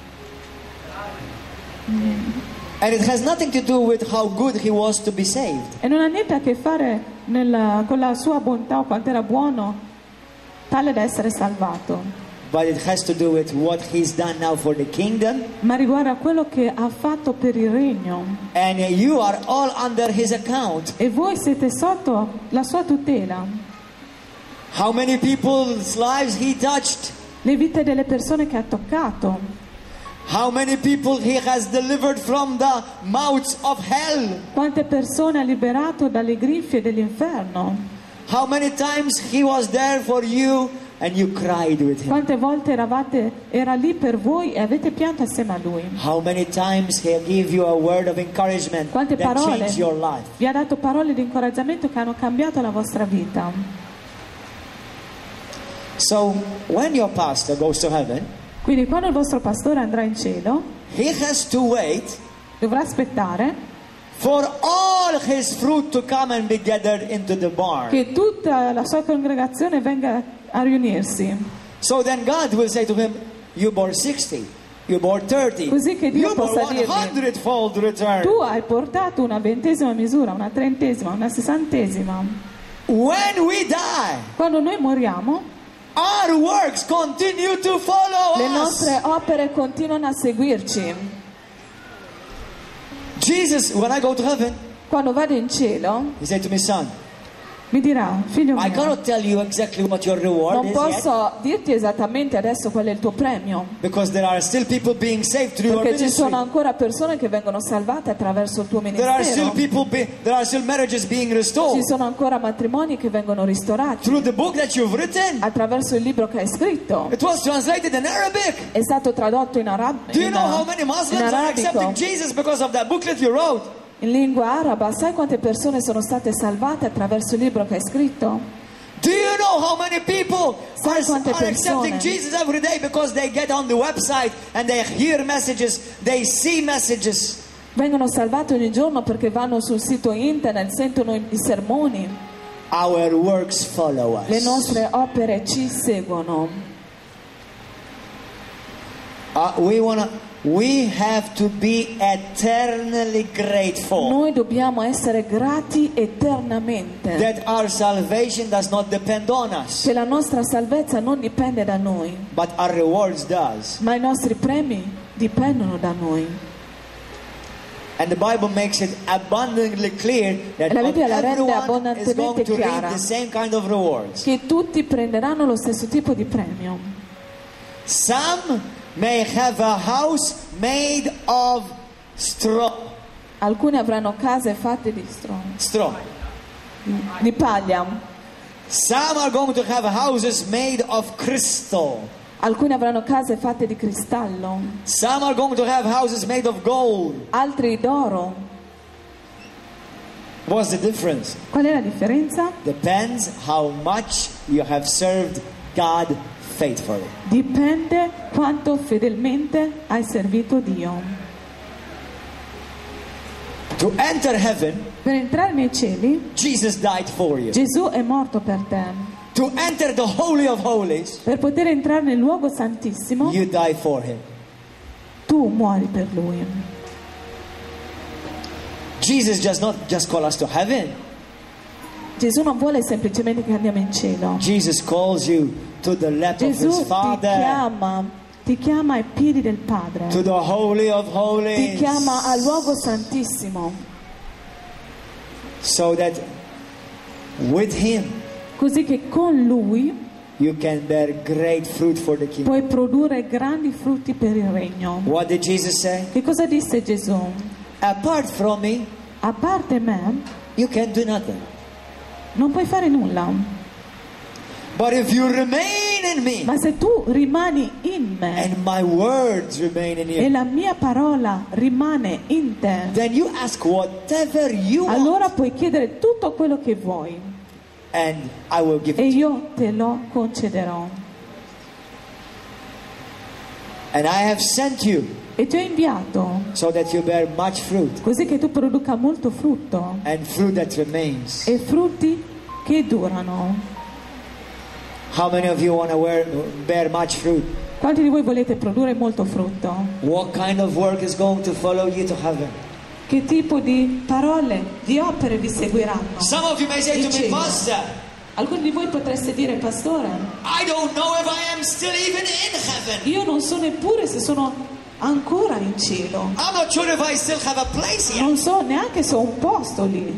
And it has nothing to do with how good he was to be saved. E non ha niente a che fare con la sua bontà o quanto era buono tale da essere salvato, But it has to do with what he's done now for the kingdom. ma riguarda quello che ha fatto per il regno. And you are all under his account. E voi siete sotto la sua tutela. How many people's lives he touched? Le vite delle persone che ha toccato. How many people he has delivered from the mouths of hell? Quante persone ha liberato dalle grinfie dell'inferno. How many times he was there for you and you cried with him? Quante volte era lì per voi e avete pianto assieme a lui. How many times he gave you a word of encouragement Quante that parole changed your life? vi ha dato parole di incoraggiamento che hanno cambiato la vostra vita. So when your pastor goes to heaven, Quindi quando il vostro pastore andrà in cielo, he has to wait dovrà aspettare for all his fruit to come and be gathered into the barn. che tutta la sua congregazione venga a riunirsi. So then God will say to him, you bore 60, you bore 30, Così che Dio you bore possa dirgli, 100-fold return. tu hai portato una 20ª misura, una 30ª, una 60ª. When we die, Quando noi moriamo, our works continue to follow le us. nostre opere continuano a seguirci. Jesus, when I go to heaven, Quando vado in cielo, he said to me, son, mi dirà, figlio I mio, cannot tell you exactly what your reward non is yet, posso dirti esattamente adesso qual è il tuo premio, because there are still people being saved through your perché ci ministry. sono ancora persone che vengono salvate attraverso il tuo There are still ministero. there are still marriages being restored Ci sono ancora matrimoni che vengono ristorati through the book that you've written. attraverso il libro che hai scritto. It was translated in Arabic. È stato tradotto in Do you know how many Muslims are accepting arabico, Jesus because of that booklet you wrote? in lingua araba. Sai quante persone sono state salvate attraverso il libro che hai scritto? Do you know how many people Sai quante are accepting persone Jesus every day because they get on the website and they hear messages, they see messages? Vengono salvate ogni giorno perché vanno sul sito internet, sentono i sermoni. Our works follow Le us. nostre opere ci seguono. We have to be eternally grateful Noi dobbiamo essere grati eternamente that our salvation does not depend on us, che la nostra salvezza non dipende da noi, but our rewards does. ma i nostri premi dipendono da noi. And the Bible makes it abundantly clear that La not Bibbia la rende everyone is abbondantemente going to reap chiara. the same kind of rewards. Che tutti prenderanno lo stesso tipo di premio. Some may have a house made of straw. Alcuni avranno case fatte di Straw. di paglia. Some are going to have houses made of crystal. Alcuni avranno case fatte di cristallo, Some are going to have houses made of gold. altri d'oro. What's the difference? Qual è la differenza? Depends how much you have served God faithfully. Dipende quanto fedelmente hai servito Dio. To enter heaven, Per entrare nei cieli, Jesus died for you. Gesù è morto per te. To enter the Holy of Holies, Per poter entrare nel luogo santissimo, you die for him. tu muori per lui. Jesus does not just call us to heaven. Gesù non vuole semplicemente che andiamo in cielo. Jesus calls you to the lap of Gesù his Father, ti chiama ai piedi del Padre. to the Holy of Ti Holies, chiama al luogo santissimo, so that with him così che con lui you can bear great fruit for the kingdom. puoi produrre grandi frutti per il regno. What did Jesus say? Che cosa disse Gesù? Apart from me, A parte me, you can do nothing. non puoi fare nulla. But if you remain in me, Ma se tu rimani in me and my words remain in e you, la mia parola rimane in te, then you ask whatever you want, allora puoi chiedere tutto quello che vuoi and I will give e it to you. io te lo concederò. And I have sent you E ti ho inviato so that you bear much fruit, così che tu produca molto frutto and fruit that remains. e frutti che durano. How many of you want to bear much fruit? Quanti di voi volete produrre molto frutto? What kind of work is going to follow you to heaven? Che tipo di parole, di opere vi seguiranno? Some of you may say in to me, cielo? Pastor, Alcuni di voi potreste dire, pastore, I don't know if I am still even in heaven. io non so neppure se sono ancora in cielo. I'm not sure if I still have a place here. Non so neanche se ho un posto lì.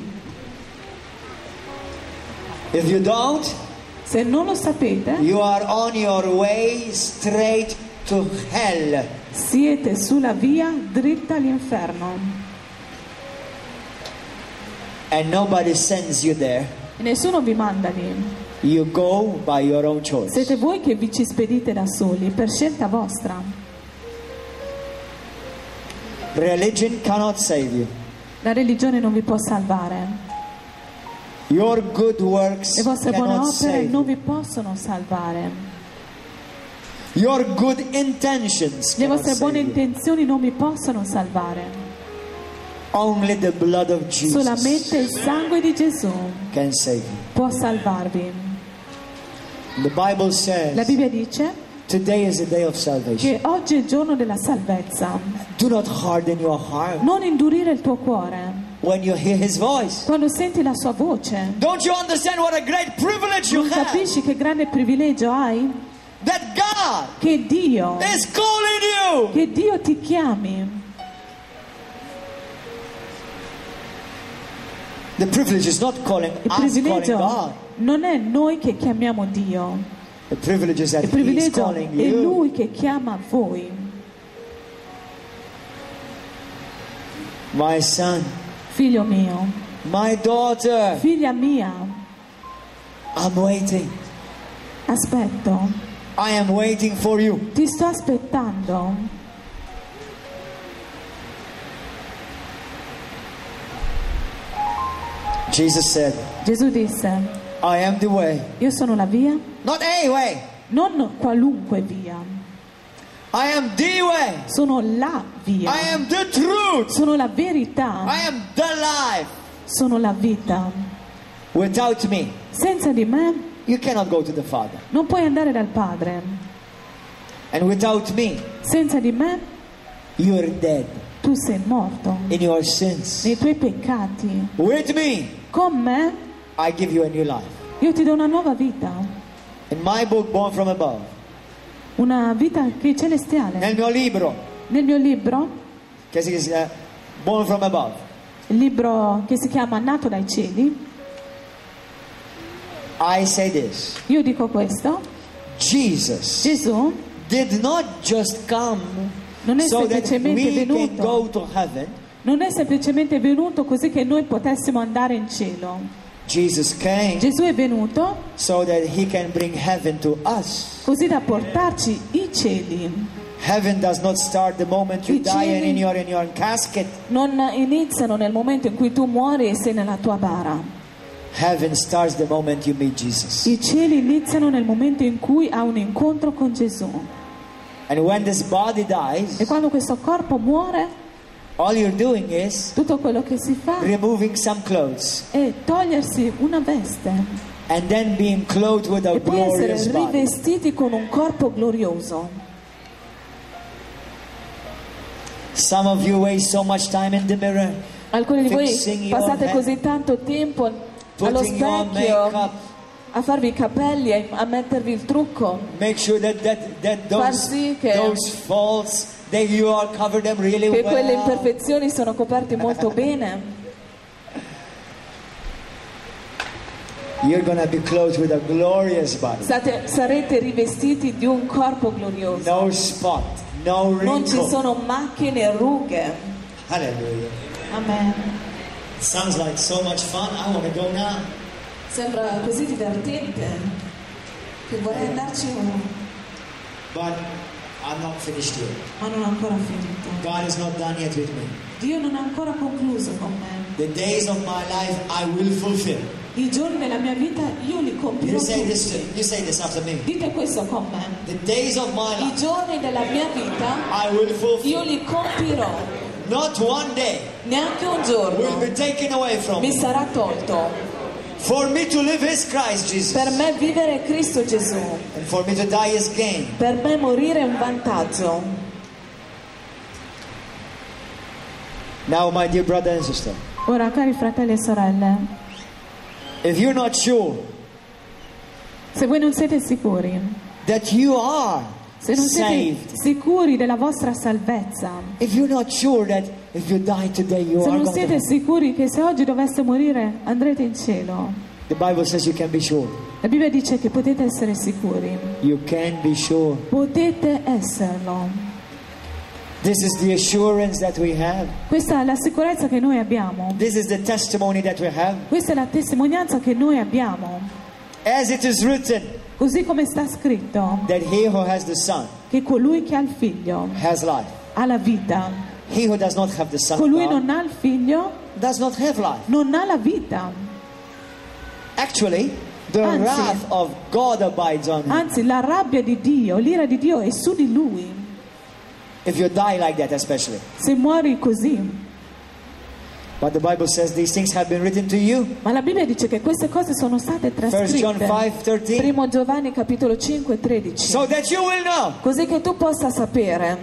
If you don't, Se non lo sapete, you are on your way straight to hell. siete sulla via dritta all'inferno. And nobody sends you there. E nessuno vi manda lì. You go by your own choice. Siete voi che vi ci spedite da soli, per scelta vostra. Religion cannot save you. La religione non vi può salvare. Your good works Le vostre buone cannot opere save non you. vi possono salvare. Your good intentions Le cannot vostre buone save you. intenzioni non vi possono salvare. Only the blood of Jesus Solamente il sangue di Gesù can save you. può salvarvi. The Bible La says Bibbia dice today is a day of salvation. che oggi è il giorno della salvezza. Do not harden your heart Non indurire il tuo cuore when you hear his voice. quando senti la sua voce. Don't you understand what a great privilege you Non have? capisci che grande privilegio hai? That God Che Dio is calling you. ti chiami. The privilege is not calling Il us, calling privilegio God. non è noi che chiamiamo Dio. The privilege is that Il He is privilegio calling è you. Lui che chiama voi. My son, Figlio mio, my daughter, figlia mia, I'm waiting. aspetto, I am waiting for you. ti sto aspettando. Jesus said, Gesù disse, I am the way. io sono la via, Not a way. non qualunque via, I am the way. sono la via, I am the truth. sono la verità, I am the life. sono la vita. Without me, Senza di me you cannot go to the Father. non puoi andare dal Padre. And without me, Senza di me you are dead tu sei morto in your sins. nei tuoi peccati. With me, Con me I give you a new life. io ti do una nuova vita, In my book, Born from Above, una vita che è celestiale. nel mio libro, Nel mio libro, che si chiama Born from Above, il libro che si chiama Nato dai cieli, I say this. io dico questo: Jesus Gesù did not just come non è so that semplicemente we can go venuto, to heaven. non è semplicemente venuto così che noi potessimo andare in cielo. Jesus came Gesù è venuto so that he can bring heaven to us. così da portarci i cieli. Heaven does not start the moment you I die and cieli- in your casket. Non iniziano nel momento in cui tu muori e sei nella tua bara. Heaven starts the moment you meet Jesus. I cieli iniziano nel momento in cui ha un incontro con Gesù. And when this body dies, E quando questo corpo muore, all you're doing is tutto quello che si fa removing some clothes è togliersi una veste and then being clothed with a e poi essere glorious body. rivestiti con un corpo glorioso. Some of you waste so much time in the mirror, Alcuni di voi Fixing your passate hair, così tanto tempo allo putting your specchio makeup. a farvi i capelli, a mettervi il trucco. Make sure that Far sì che- those faults, that you are cover them really Che quelle well. imperfezioni sono coperte molto bene. You're gonna be clothed with a glorious body. Sarete rivestiti di un corpo glorioso. No spot, no Non ci wrinkle. sono macchie né rughe. Hallelujah. Amen. It sounds like so much fun. I want to go now. Sembra così divertente che vorrei andarci ora, But I'm not finished yet. ma non ho ancora finito. God is not done yet with me. Dio non ha ancora concluso con me. The days of my life I will fulfill. I giorni della mia vita io li compirò You say tutti. this after me. Dite questo con me. The days of my I life giorni della mia vita I will fulfill. io li compirò. Not one day Neanche un will giorno be taken away from mi me. sarà tolto. For me to live is Christ Jesus. Per me vivere è Cristo Gesù. And for me to die is gain. Per me morire è un vantaggio. Now, my dear brother and sister, Ora, cari fratelli e sorelle, if you're not sure se voi non siete sicuri, that you are se non siete saved, sicuri della vostra salvezza, if you're not sure that if you die today you se are non going to siete heaven, sicuri che se oggi doveste morire andrete in cielo, the Bible says you can be sure. la Bibbia dice che potete essere sicuri. You can be sure. Potete esserlo. This is the assurance that we have. Questa è la sicurezza che noi abbiamo. This is the testimony that we have. Questa è la testimonianza che noi abbiamo. As it is written, Così come sta scritto, that he who has the Son che colui che ha il figlio has life. ha la vita. He who does not have the Son of Colui God non ha il figlio does not have life. non ha la vita. Actually, the Anzi. wrath of God abides on him. Anzi, la rabbia di Dio, l'ira di Dio è su di lui. If you die like that, especially. Se muori così. But the Bible says these things have been written to you. Ma la Bibbia dice che queste cose sono state 1 John trascritte. 5:13. Primo Giovanni capitolo 5, 13. So that you will know. Così che tu possa sapere,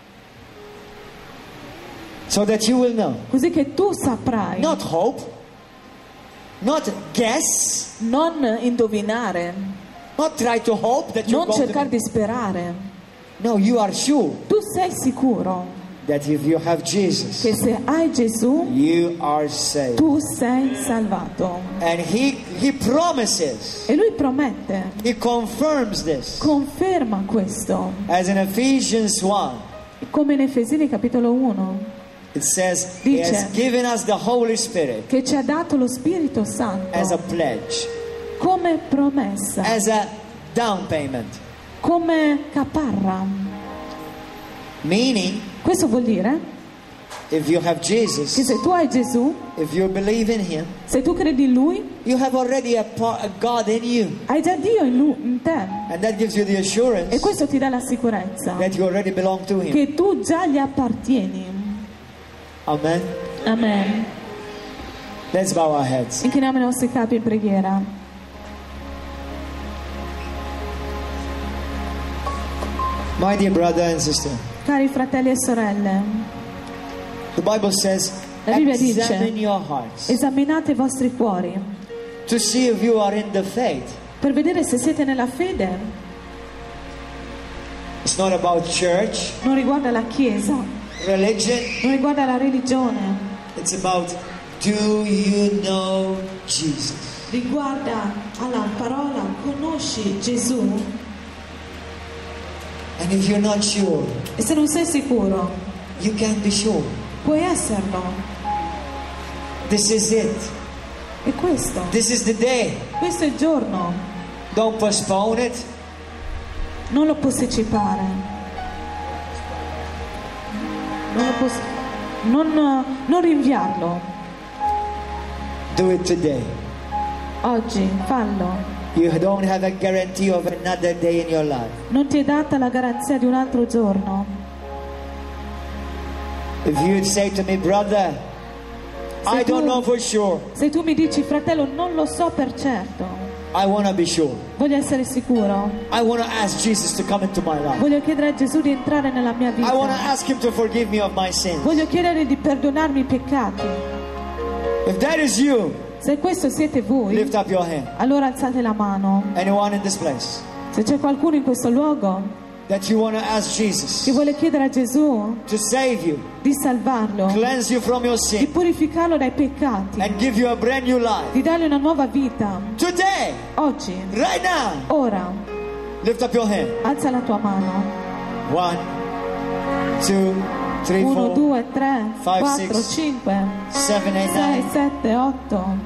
So that you will know. così che tu saprai, Not hope. Not guess. non indovinare, Not try to hope that you're non going to cercare be. di sperare. No, you are sure Tu sei sicuro that if you have Jesus, che se hai Gesù, you are saved. tu sei salvato. And he promises, E lui promette, he confirms this. conferma questo. As in Ephesians 1, Come in Efesini capitolo 1, it says, he Dice has given us the Holy Spirit che ci ha dato lo Spirito Santo as a pledge, come promessa, as a down payment. come caparra. Meaning, Questo vuol dire if you have che Jesus, se tu hai Gesù, if you believe in him, se tu credi in Lui, you have already a God in you. hai già Dio in te. And that gives you the E assurance questo ti dà la sicurezza that you already belong to him. che tu già gli appartieni. Amen. Amen. Let's bow our heads. Inchiniamo i nostri capi in preghiera. My dear brother and sister, Cari fratelli e sorelle, the Bible says, La Bibbia dice, examine your hearts esaminate i vostri cuori to see if you are in the faith. per vedere se siete nella fede. It's not about church, Non riguarda la Chiesa, religion. non riguarda la religione, It's about, do you know Jesus? riguarda alla parola conosci Gesù. And if you're not sure, E se non sei sicuro, you can be sure. puoi esserlo. This is it. è questo. This is the day. Questo è il giorno. Don't postpone it. Non lo posticipare. Non rinviarlo. Do it today. Oggi, fallo. You don't have a guarantee of another day in your life. Non ti è data la garanzia di un altro giorno. If you'd say to me, brother, I don't know for sure. Se tu mi dici, fratello, non lo so per certo, I want to be sure. voglio essere sicuro, I want to ask Jesus to come into my life. voglio chiedere a Gesù di entrare nella mia I want to vita, ask Him to forgive me of my sins. voglio chiedere di perdonarmi i peccati. If that is you, Se questo siete voi, lift up your hand. allora alzate la mano. Anyone in this place Se c'è qualcuno in questo luogo that you want to ask che Jesus vuole chiedere a Gesù to save you, di salvarlo, cleanse you from your di sin, purificarlo dai peccati, and give you a brand new life, di dargli una nuova vita, today, oggi, right now, ora, lift up your hand. alza la tua mano. 1, 2, 3, 1, 4, 2, 3, 5, 4, 6, 5, 7, 8, 6, 9. 7, 8.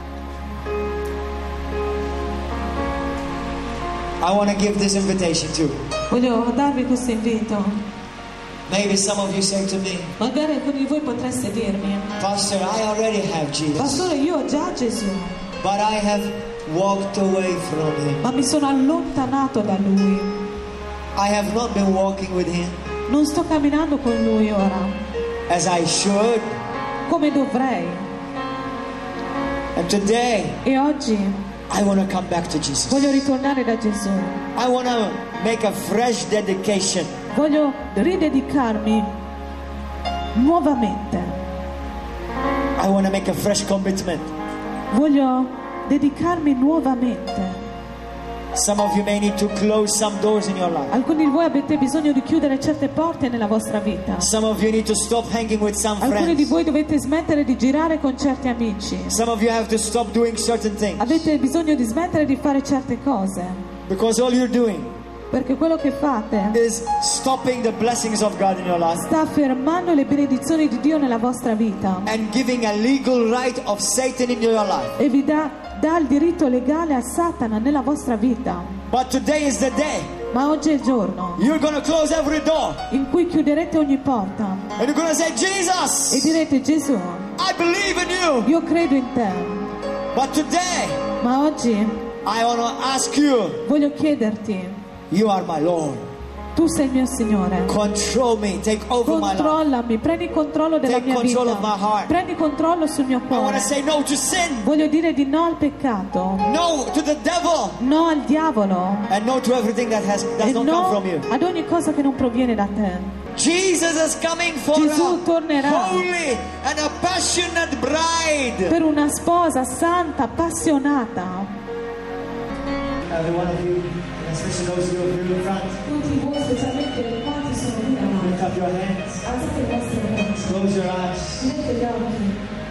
I want to give this invitation too. Voglio darvi questo invito. Maybe some of you say to me, Magari alcuni di voi potreste dirmi, Pastor, I already have Jesus, Pastore, io ho già Gesù, but I have walked away from Him. ma mi sono allontanato da Lui. I have not been walking with Him Non sto camminando con Lui ora, as I should. come dovrei. And today, E oggi I want to come back to Jesus. voglio ritornare da Gesù. I want to make a fresh dedication. Voglio ridedicarmi nuovamente. I want to make a fresh commitment. Voglio dedicarmi nuovamente. Some of you may need to close some doors in your life. Alcuni di voi avete bisogno di chiudere certe porte nella vostra vita. Some of you need to stop hanging with some Alcuni di friends. voi dovete smettere di girare con certi amici. Some of you have to stop doing certain things Avete bisogno di smettere di fare certe cose, because all you're doing perché quello che fate is stopping the blessings of God in your life sta fermando le benedizioni di Dio nella vostra vita and giving a legal right of Satan in your life. e vi dà il diritto legale a Satana nella vostra vita. But today is the day Ma oggi è il giorno you're going to close every door in cui chiuderete ogni porta and you're going to say, e Jesus, direte: Gesù, I believe in you. io credo in te, But today ma oggi I want to ask you, voglio chiederti, you are my Lord. tu sei il mio Signore. Control me, take over my life. Controllami, prendi controllo della Take mia control of my vita. heart. Prendi controllo sul mio I want cuore. to say no to sin, Voglio dire di no al peccato, no to the devil, no al diavolo and no to everything that does e not come no from you. ad ogni cosa che non proviene da te. Jesus is coming for Gesù a tornerà holy and a passionate bride. per una sposa santa, appassionata. Every one of you, and especially those of you here in front, Tutti voi, specialmente quanti sono qui lift up your hands, alzate le vostre braccia, close your eyes, chiudete gli occhi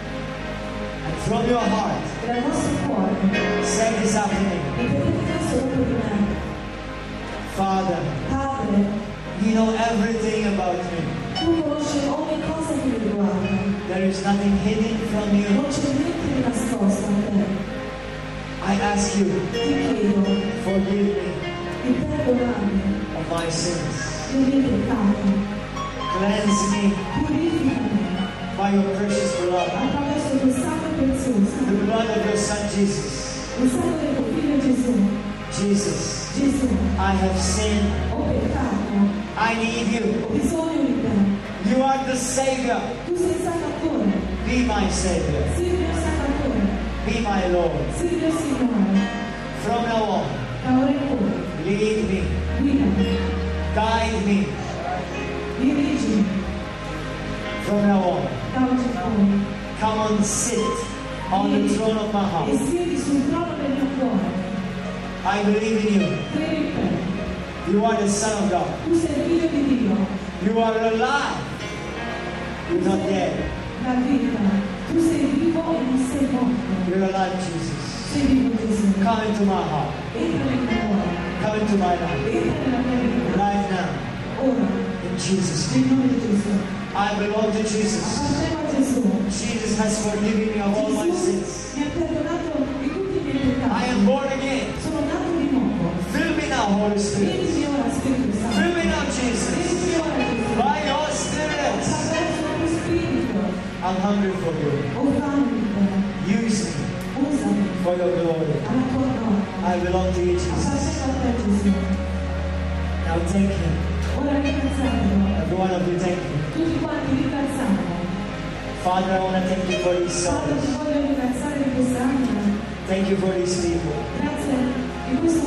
and from your heart, e dal vostro cuore say this afternoon, ripetete questo dopo di me. Father, Padre, you know everything about me. tu conosci ogni cosa che mi riguarda, There is nothing hidden from you. non c'è niente di nascosto a te. I ask you, Ti chiedo forgive me di perdonarmi of my sins. dei miei peccati, Cleanse me purificami by your precious blood. attraverso il tuo sangue prezioso, The blood of your son Jesus. il sangue del tuo figlio Gesù. Jesus, Gesù, I have sinned. ho peccato, I need you. ho bisogno di te. You are the Savior. Tu sei il Salvatore, Be my Savior. sii il mio Salvatore, Be my Lord. sii il mio Signore. From now on, Da ora in poi, lead me, guidami, guide me. dirigimi, From now on, da oggi in poi. come on, sit on the throne of my E heart. siedi sul trono del mio cuore. I believe in you. Credo in te. You are the Son of God. Tu sei il figlio di Dio, You are alive. You're not dead. la vita. Tu sei vivo e non sei morto. You're alive, Jesus. Sei vivo Gesù. Come into my heart. Entra nel mio cuore. Come into my life. Entra nella mia vita. Right now. Ora, In Jesus' nel name. nome di Gesù. I belong to Jesus. Appartengo a Gesù. Jesus has forgiven me of all my Gesù sins. mi ha perdonato Holy Spirit. Vieni ora Spirito Santo. Fill me now, Jesus. Vieni ora Gesù. By your Spirit. Attraverso il tuo Spirito. I'm hungry for you. Ho fame di te. Use me Usami for your glory. alla tua gloria. I belong to you, Jesus. Appartengo a te Gesù. Now thank Him. Ora ringraziatelo. Every one of you, thank Him. Tutti quanti ringraziamo. Father, I want to thank you for these Padre, ti souls. voglio ringraziare di questa anima. Thank you for these people. Grazie di questo